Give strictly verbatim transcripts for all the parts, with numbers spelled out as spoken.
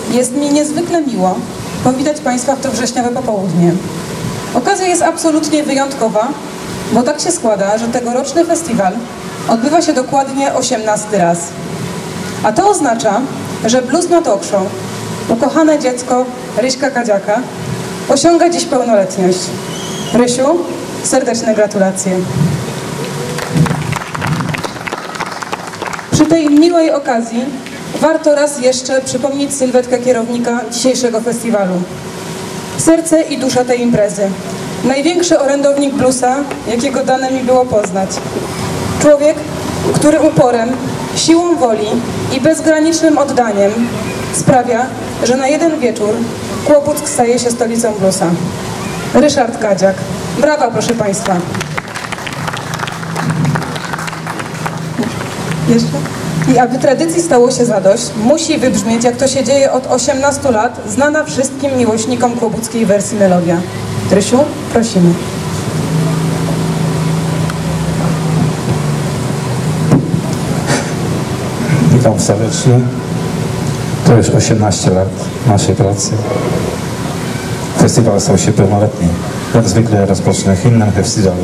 jest mi niezwykle miło powitać Państwa w to wrześniowe popołudnie. Okazja jest absolutnie wyjątkowa, bo tak się składa, że tegoroczny festiwal odbywa się dokładnie osiemnasty raz. A to oznacza, że Blues na Talk Show, ukochane dziecko Ryśka Kadziaka, osiąga dziś pełnoletność. Rysiu, serdeczne gratulacje. Przy tej miłej okazji warto raz jeszcze przypomnieć sylwetkę kierownika dzisiejszego festiwalu. Serce i dusza tej imprezy. Największy orędownik bluesa, jakiego dane mi było poznać. Człowiek, który uporem, siłą woli i bezgranicznym oddaniem sprawia, że na jeden wieczór Kłobuck staje się stolicą bluesa. Ryszard Kadziak. Brawa, proszę Państwa. Jeszcze? I aby tradycji stało się zadość, musi wybrzmieć, jak to się dzieje od osiemnastu lat, znana wszystkim miłośnikom kłobuckiej wersji melodia. Rysiu, prosimy. Witam serdecznie. To już osiemnaście lat naszej pracy. Festiwal stał się pełnoletni. Jak zwykle rozpocznę hymnem festiwalu.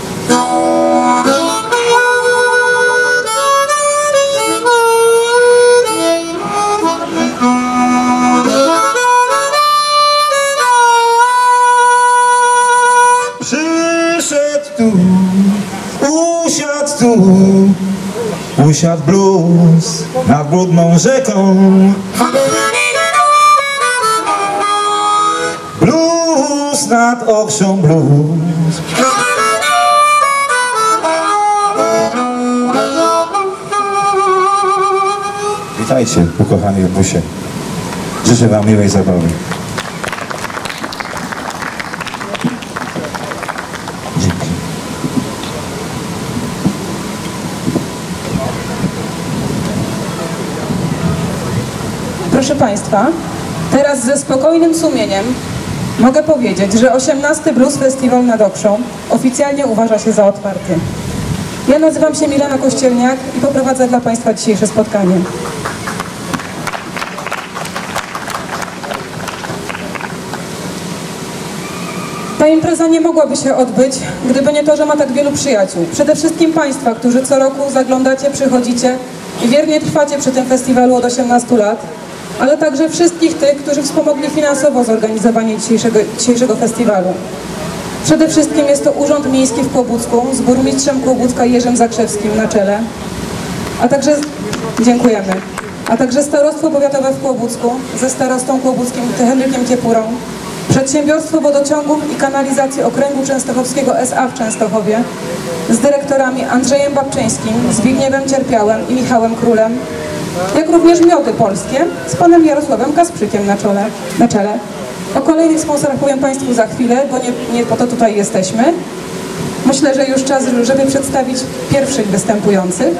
Przyszedł tu, usiadł tu, usiadł blues nad brudną rzeką. Blues nad Okrzą, blues. Witajcie, ukochani w bluesie. Życzę Wam miłej zabawy. Dzięki. Proszę Państwa, teraz ze spokojnym sumieniem mogę powiedzieć, że osiemnasty Blues Festival nad Okrzą oficjalnie uważa się za otwarty. Ja nazywam się Milena Kościelniak i poprowadzę dla Państwa dzisiejsze spotkanie. Ta impreza nie mogłaby się odbyć, gdyby nie to, że ma tak wielu przyjaciół. Przede wszystkim Państwa, którzy co roku zaglądacie, przychodzicie i wiernie trwacie przy tym festiwalu od osiemnastu lat, ale także wszystkich tych, którzy wspomogli finansowo zorganizowanie dzisiejszego, dzisiejszego festiwalu. Przede wszystkim jest to Urząd Miejski w Kłobucku z burmistrzem Kłobucka Jerzym Zakrzewskim na czele, a także, dziękujemy, a także Starostwo Powiatowe w Kłobucku ze starostą kłobuckim Henrykiem Ciepurą, Przedsiębiorstwo Wodociągów i Kanalizacji Okręgu Częstochowskiego S A w Częstochowie z dyrektorami Andrzejem Babczyńskim, Zbigniewem Cierpiałem i Michałem Królem, jak również Miody Polskie z panem Jarosławem Kasprzykiem na czele. Na czele. O kolejnych sponsorach powiem Państwu za chwilę, bo nie, nie po to tutaj jesteśmy. Myślę, że już czas, żeby przedstawić pierwszych występujących.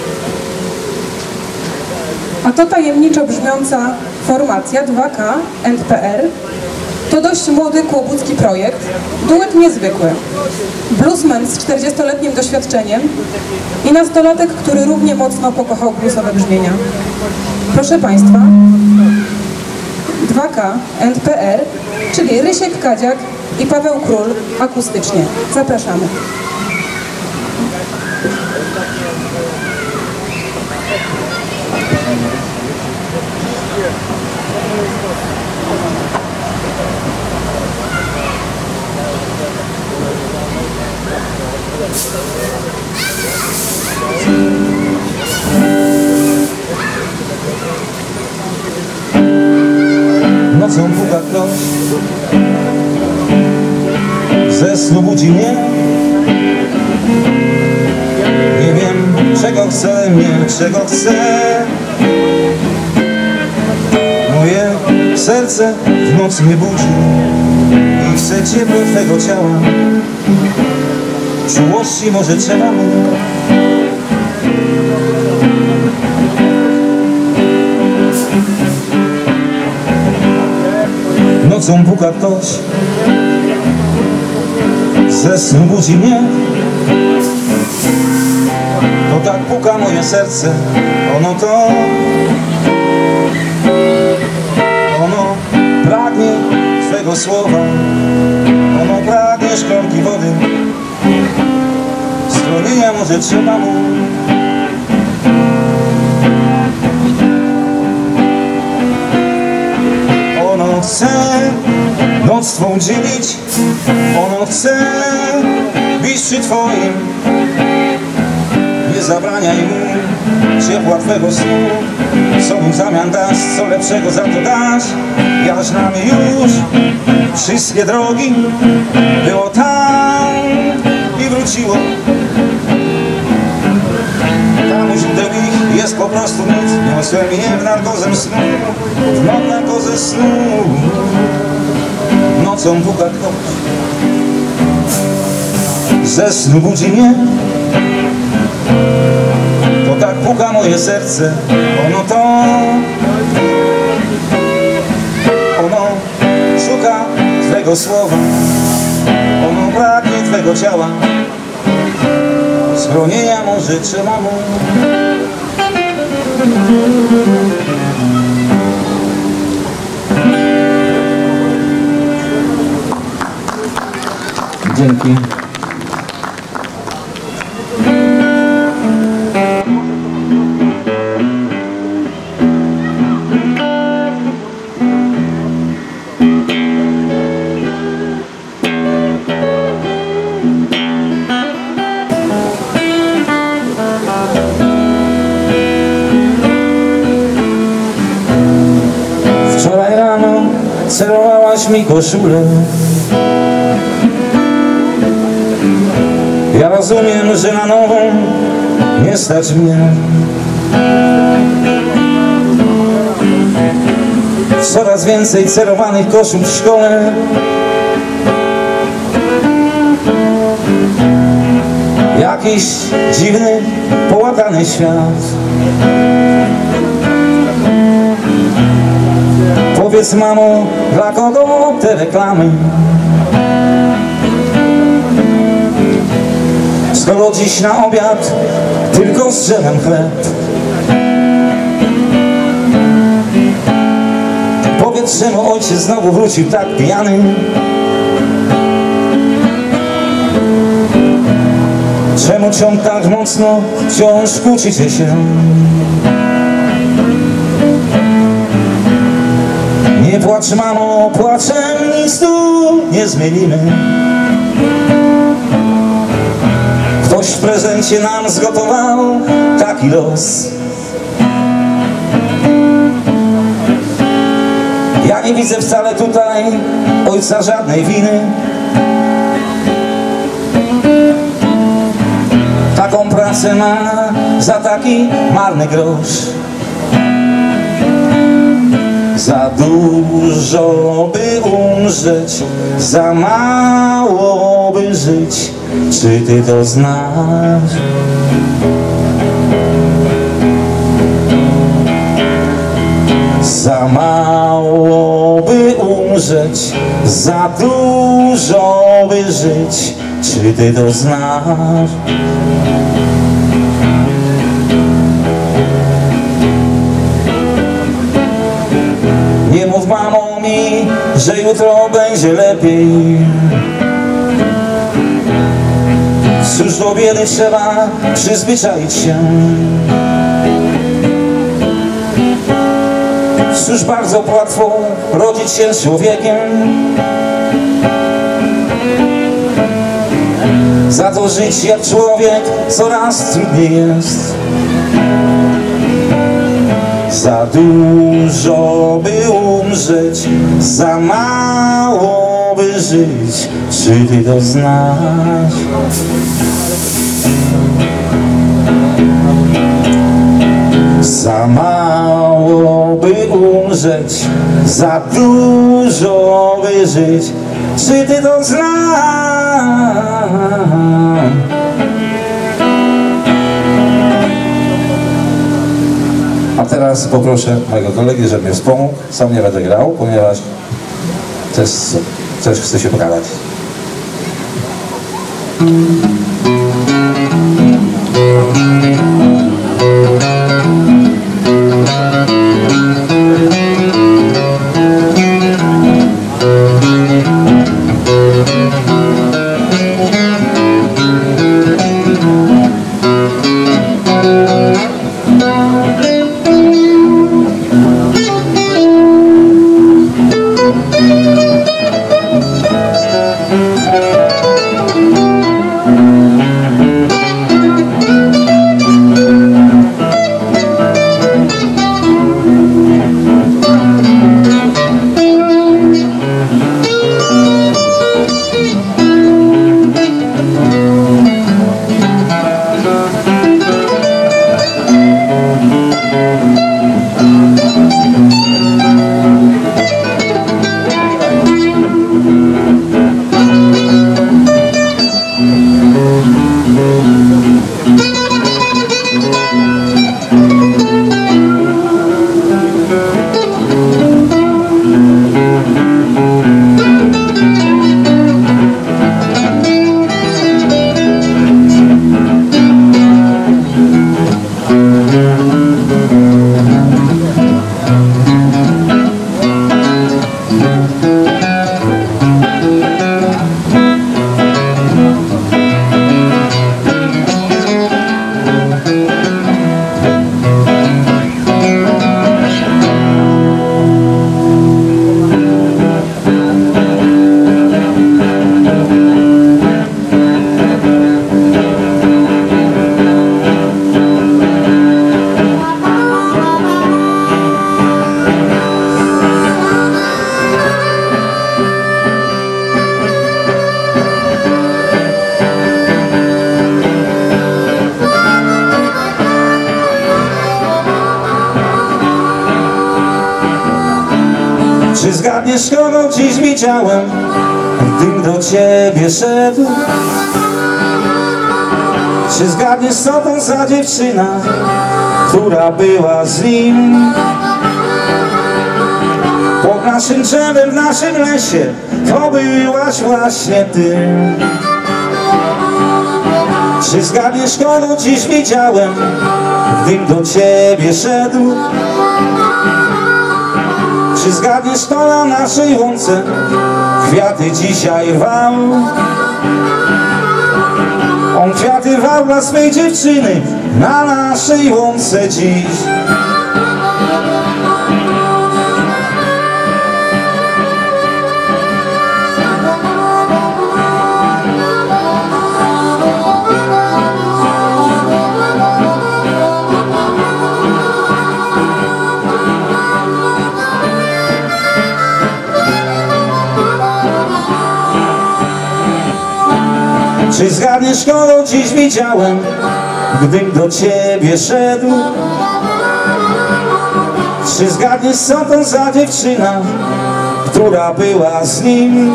A to tajemniczo brzmiąca formacja dwa K N P R. To dość młody kłobucki projekt, duet niezwykły. Bluesman z czterdziestoletnim doświadczeniem i nastolatek, który równie mocno pokochał bluesowe brzmienia. Proszę Państwa, dwa K N P R, czyli Rysiek Kadziak i Paweł Król akustycznie. Zapraszamy. Nocą puka ktoś, ze snu budzi mnie. Nie wiem, czego chce mnie, czego chce. Moje serce w nocy mnie budzi i chce ciepło twego ciała. Czułości może trzeba mu. Nocą puka ktoś, ze snu budzi mnie. To tak puka moje serce, ono to słowa. Ono pragnie szklanki wody, schronienia może trzeba mu. Ono chce noc twą dzielić, ono chce bić przy twoim. Nie zabraniaj mu ciepła twego snu, co mu w zamian dasz, co lepszego za to dasz. Ja znam już wszystkie drogi, było tam i wróciło. Tam u źródeł ich jest po prostu nic. Niosłem je w narkozę snu, w noc narkozę snu. Nocą puka ktoś, ze snu budzi mnie. To tak puka moje serce, ono to, ono szuka twego słowa, ono pragnie twego ciała, schronienia może trzeba mu. Dzięki. Wczoraj rano celowałaś mi koszulę. Ja rozumiem, że na nową nie stać mnie. Coraz więcej celowanych koszul w szkole. Jakiś dziwny, połatany świat. Powiedz, mamo, dla kogo te reklamy? Skoro dziś na obiad tylko z drzewem chleb. Powiedz, czemu ojciec znowu wrócił tak pijany. Czemu ciąg tak mocno wciąż kłócicie się? Nie płacz, mamo, płaczem nic tu nie zmienimy. Ktoś w prezencie nam zgotował taki los. Ja nie widzę wcale tutaj ojca żadnej winy. Taką pracę ma za taki marny grosz. Za dużo by umrzeć, za mało by żyć. Czy ty to znasz? Za mało by umrzeć, za dużo by żyć. Czy ty to znasz? Nie mów, mamo, mi, że jutro będzie lepiej. Cóż, do biedy trzeba przyzwyczaić się. Cóż, bardzo łatwo rodzić się człowiekiem. Za to żyć jak człowiek coraz trudniej jest. Za dużo by umrzeć, za mało by żyć. Czy ty to znasz? Za mało by umrzeć, za dużo by żyć. Czy ty to znasz? A teraz poproszę mojego kolegi, żeby mnie wspomógł. Sam nie będę grał, ponieważ też, też chcę się pogadać. Czy zgadniesz, kogo dziś widziałem, gdym do ciebie szedł? Czy zgadniesz, co to za dziewczyna, która była z nim? Pod naszym drzewem, w naszym lesie, to byłaś właśnie ty. Czy zgadniesz, kogo dziś widziałem, gdym do ciebie szedł? Czy zgadniesz, kto na naszej łące kwiaty dzisiaj rwał? On kwiaty rwał dla swej dziewczyny na naszej łące dziś. Czy zgadniesz, kogo dziś widziałem, gdym do ciebie szedł? Czy zgadniesz, co to za dziewczyna, która była z nim?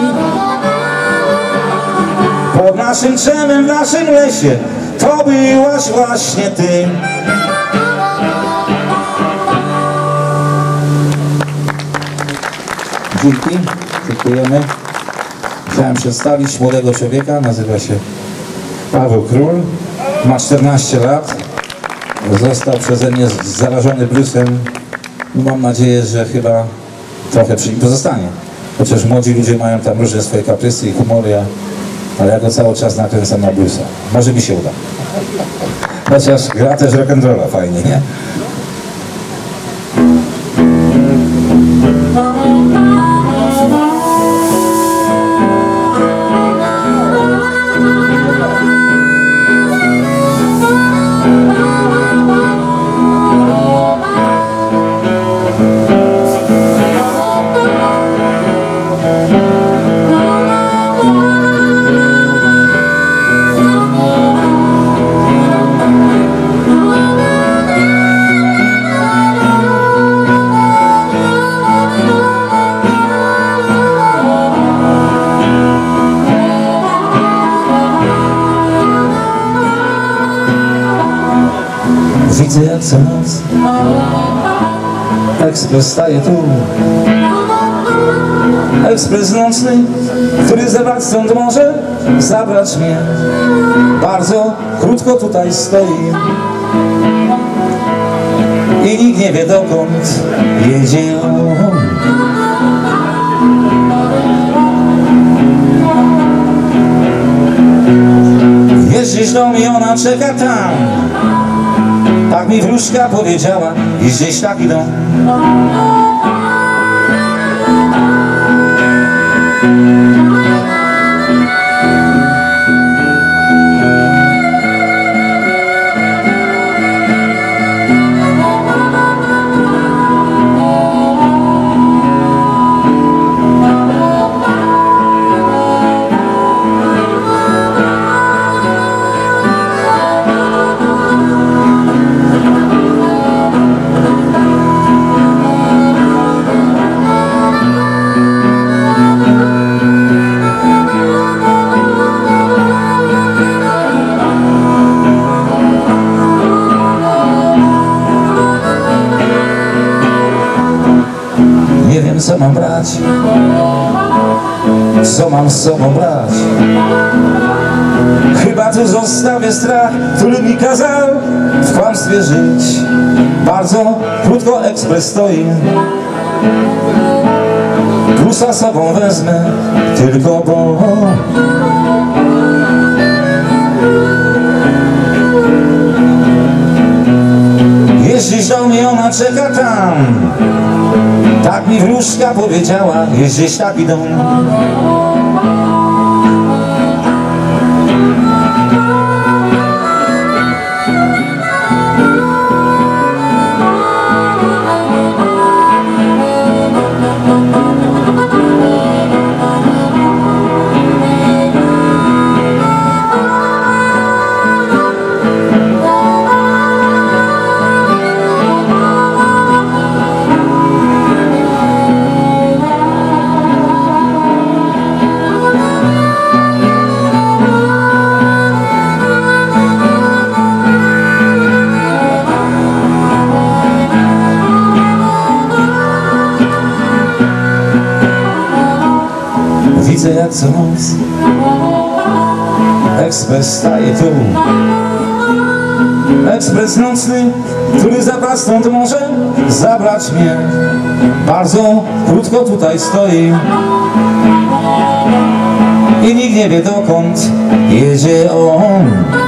Pod naszym drzewem, w naszym lesie, to byłaś właśnie ty. Dzięki, dziękujemy. Chciałem przedstawić młodego człowieka, nazywa się Paweł Król, ma czternaście lat, został przeze mnie zarażony bluesem. Mam nadzieję, że chyba trochę przy nim pozostanie. Chociaż młodzi ludzie mają tam różne swoje kaprysy i humory, ale ja go cały czas nakręcam na bluesa. Może mi się uda. Chociaż gra też rock'n'rolla fajnie, nie? Widzę jak co noc ekspres staje tu. Ekspres nocny, który zabrać stąd może zabrać mnie. Bardzo krótko tutaj stoi i nikt nie wie, dokąd jedzie on. Jeździsz do mnie, ona czeka tam. Tak mi wróżka powiedziała, i gdzieś tak idą. Nie wiem, co mam brać, co mam z sobą brać. Chyba tu zostawię strach, który mi kazał w kłamstwie żyć. Bardzo krótko ekspres stoi, plusa sobą wezmę, tylko bo jeździsz do mnie, ona czeka tam. Tak mi wróżka powiedziała, jest gdzieś tak idą. widzę jak co noc ekspres staje tu. Ekspres nocny, który zabrać stąd może zabrać mnie. Bardzo krótko tutaj stoi i nikt nie wie dokąd jedzie on.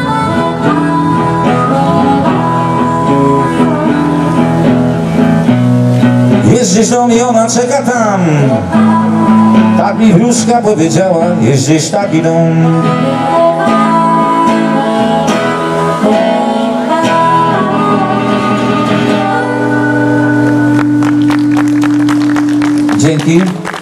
Jeździsz do mnie, ona czeka tam. Tak mi wróżka powiedziała, jeździsz taki dom. Dzięki.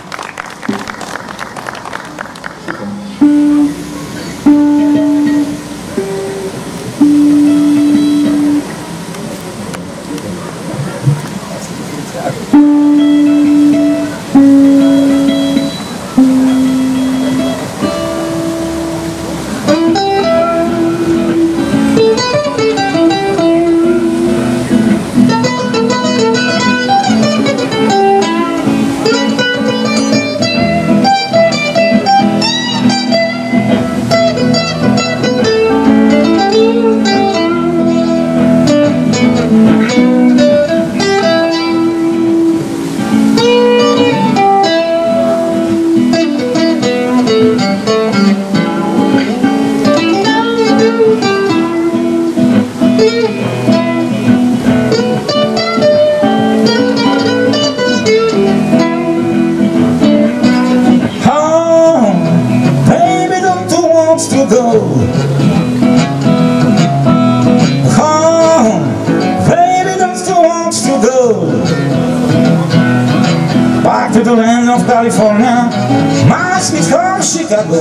Back to the land of California, my sweet home Chicago.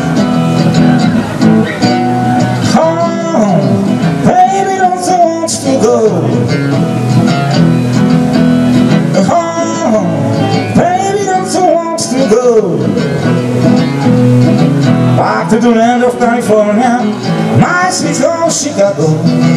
Home, baby, don't you want to go? Home, baby, don't you want to go? Back to the land of California, my sweet home Chicago.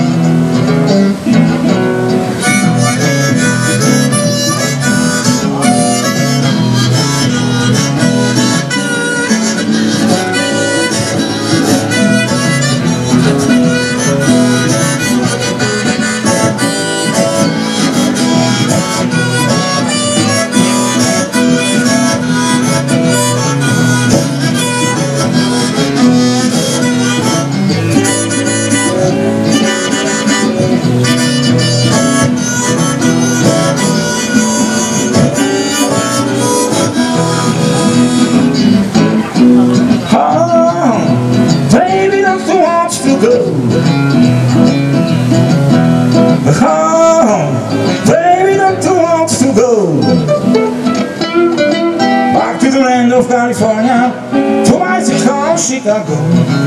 Of California, to my sweet home Chicago.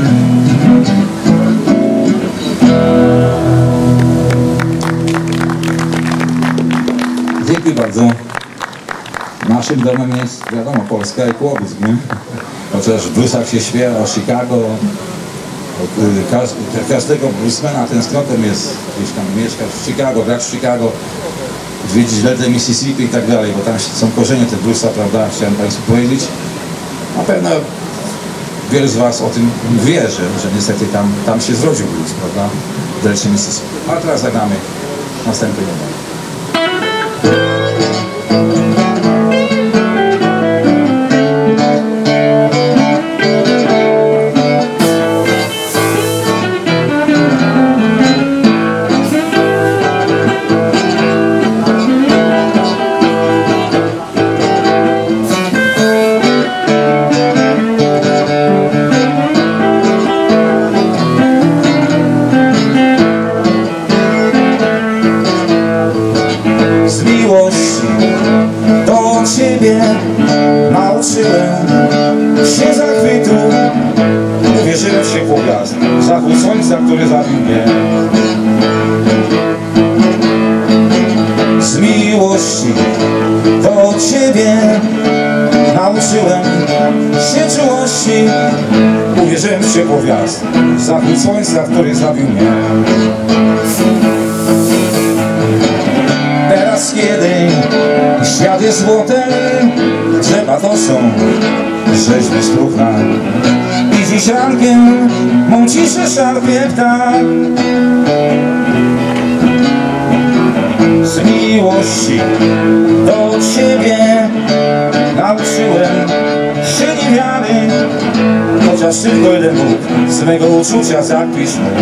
Dziękuję bardzo. Naszym domem jest, wiadomo, Polska i Kłobuck, nie? Chociaż w bluesach się śpiewa o Chicago, od każdego bluesmana tęsknotem jest gdzieś tam mieszkać w Chicago, grać w Chicago, zwiedzić deltę Mississippi i tak dalej, bo tam są korzenie te bluesa, prawda, chciałem Państwu powiedzieć. Na pewno wielu z Was o tym wie, że, że niestety tam, tam się zrodził blues, prawda, w delcie Mississippi. A teraz zagramy następny numer. Nauczyłem się zachwytu, uwierzyłem w ciepło gwiazd, zachód słońca, który zabił mnie. Z miłości do Ciebie nauczyłem się czułości, uwierzyłem w ciepło gwiazd, zachód słońca, który zabił mnie. Teraz kiedy świat jest złotem, drzewa Drzewa to są rzeźby z próchna i dziś rankiem mą ciszę szarpie ptak. Z miłości do Ciebie nauczyłem się niewiary, chociaż tylko jeden Bóg z mego uczucia zakpisz mu.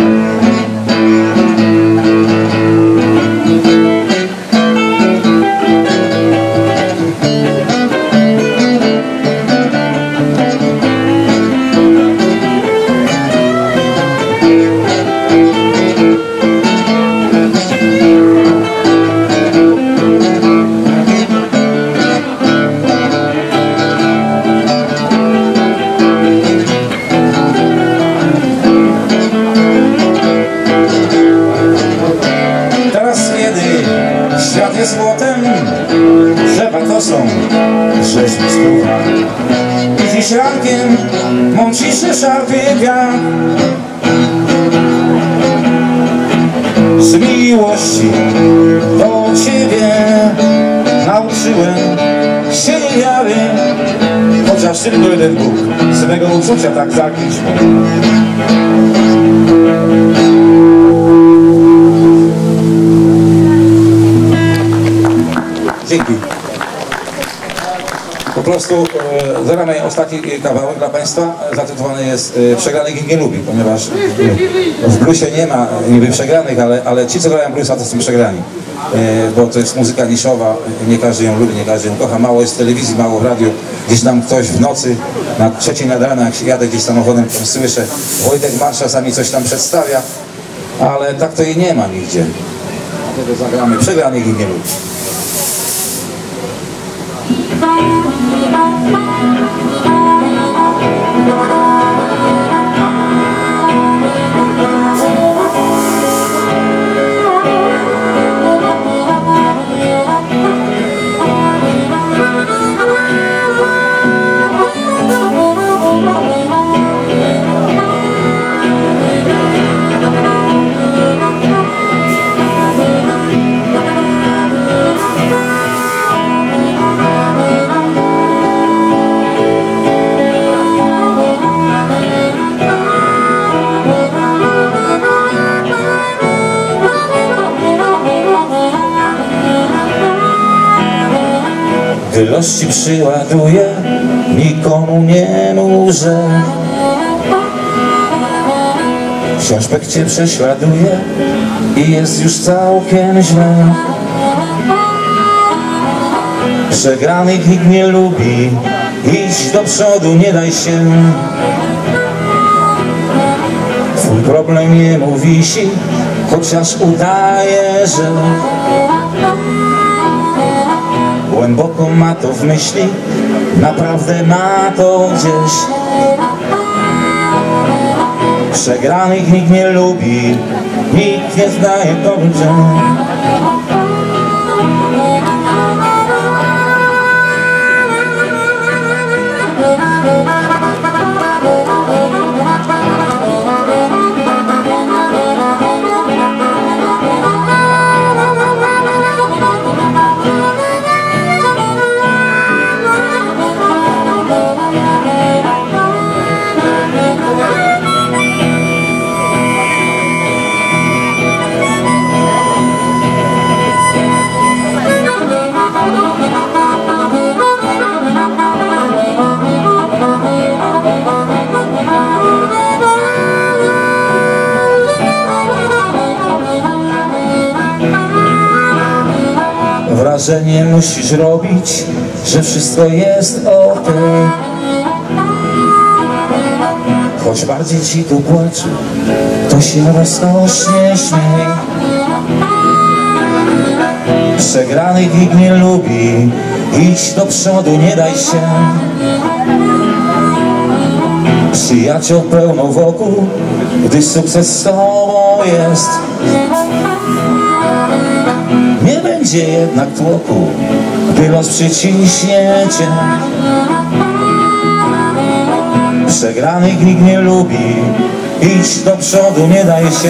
Świat jest złotem, drzewa to są rzeźby z próchna i dziś rankiem mą ciszę szarpie wiatr. Z miłości do Ciebie nauczyłem się niewiary, chociaż tylko jeden Bóg z mego uczucia tak zakryć mógł. Dzięki. Po prostu e, zagramy ostatni kawałek dla Państwa. Zatytułowany jest e, Przegranych nikt nie lubi, ponieważ e, w bluesie nie ma niby przegranych, ale, ale ci, co grają bluesa, to są przegrani. E, bo to jest muzyka niszowa, nie każdy ją lubi, nie każdy ją kocha. Mało jest w telewizji, mało w radiu. Gdzieś tam ktoś w nocy, na trzeciej nad rana, jak jadę gdzieś samochodem, to słyszę, Wojtek Marsz czasami coś tam przedstawia, ale tak to jej nie ma nigdzie. Dlatego zagramy Przegranych nikt nie lubi. Gdy los ci przyładuje, nikomu nie muszę. Wciąż pek cię prześladuje i jest już całkiem źle. Przegranych nikt nie lubi, idź do przodu, nie daj się. Twój problem jemu wisi, chociaż udaje, że głęboko ma to w myśli, naprawdę ma to gdzieś. Przegranych nikt nie lubi, nikt nie zdaje dobrze. Wrażenie musisz robić, że wszystko jest okej. Choć bardziej ci tu płacze, to się rozkosznie śmiej. Przegranych nikt nie lubi, idź do przodu, nie daj się. Przyjaciół pełno wokół, gdy sukces z tobą jest. Nie będzie jednak tłoku, gdy los przyciśnie cię. Przegranych nikt nie lubi, idź do przodu, nie daj się.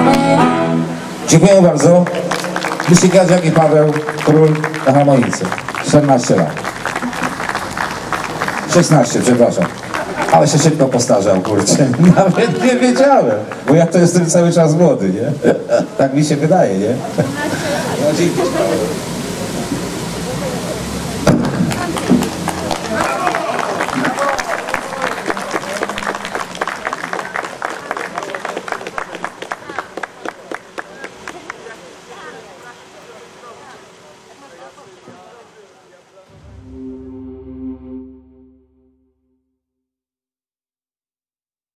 Dziękuję bardzo. Jeśli Gadziak i Paweł Król na harmonice. czternaście lat. szesnaście, przepraszam. Ale się szybko postarzał, kurczę. Nawet nie wiedziałem, bo ja to jestem cały czas młody, nie? Tak mi się wydaje, nie? No dzięki.